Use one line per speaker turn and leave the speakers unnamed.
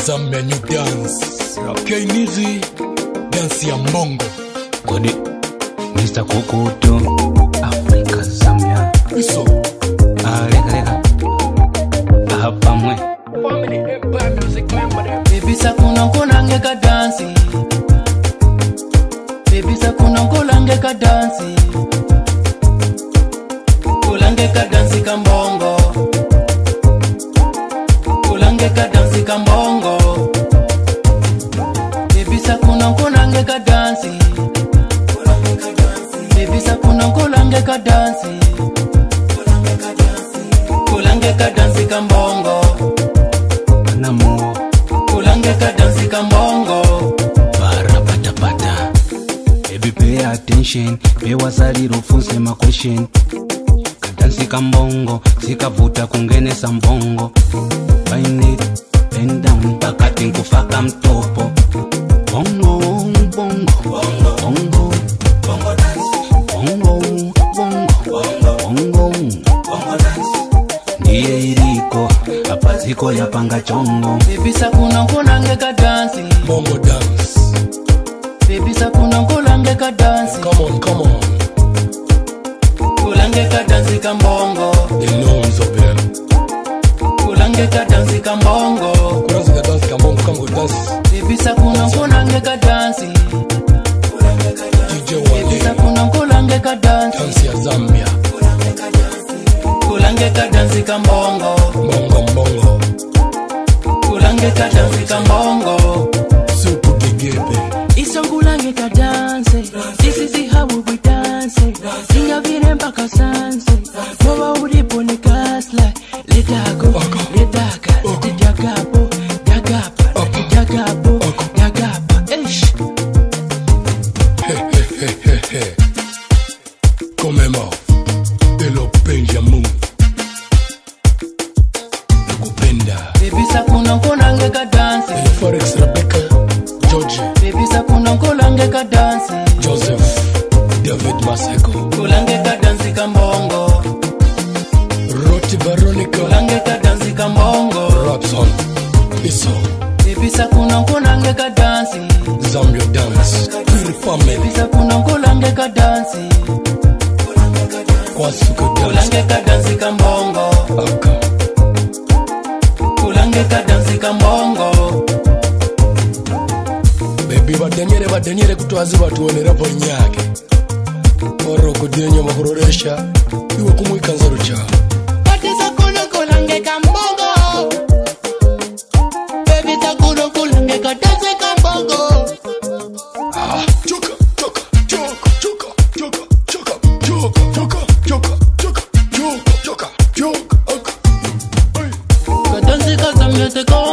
Zambia new dance. Okay, Nizi, dance ya mbongo.
Kodi, Mr. Kokoto, Africa Zambia.
Iso.
Lega. Hapa mwe.
Family Empire Music member.
Baby sakuna ngeka dance. Baby sakuna ngeka dance. Kulangeka dance kambongo. Kulangeka dance kambongo. Baby sakuna ngeka dance. Baby sakuna ngeka dance. Kulangeka dance kambongo.
Namo.
Kulangeka dance kambongo.
Para pata. Baby pay attention. Pay wasaliro funse ma question. Kadansi kambongo. Sikavuta kungene sambongo. Find it, bend down. Pakati nkufaka mtopo. Bongo, bongo, bongo, bongo, bongo dance. Bongo, bongo, bongo, bongo, bongo dance. Ndiye iriko, hapa ziko ya panga chongo.
Baby sakuna ngeka dance.
Bongo dance.
Baby sakuna ngeka dance.
Come on.
Kulangeka dance kambongo.
The loans of them.
Kulangeka dance kambongo.
Kuranzi ka dance kambongo kango dance.
Baby sakuna ngeka dance.
DJ
Baby
Wale.
sakuna ngeka dance.
Dance ya Zambia.
Kulangeka dance kambongo.
Mbongo.
Kulangeka dance kambongo.
Supu gegebe.
Isongulangeka dance. This is how we dance. Singa vile mpaka sanse. Mowa ulipo ni kasla. Letako. Jagapa. Eish.
Hey. Come mo. Elo Benjamin. Nakupenda.
Baby sakuna ngeka dance.
Elo Forex Rebecca. George.
Baby sakuna ngeka dance.
Joseph. David Maseko.
Kulangeka dance kambongo.
Roti Veronica.
Kulangeka dance kambongo.
Robson. Iso.
Baby sakuna ngeka dance.
Zambia dance. Pure family.
Baby sakuna ngeka dance.
Kwasuka dance.
Kulangeka dance kambongo.
Aka.
Kulangeka dance kambongo.
Baby badenyere kutwazi batuonera bonyage. Oro kudenyo makuroresha. Iwe kumwika nzaro cha.
Batisa kulangeka kambongo. Baby sakuna ngeka dance kambongo.
Choka.
Kadansi kazamya teko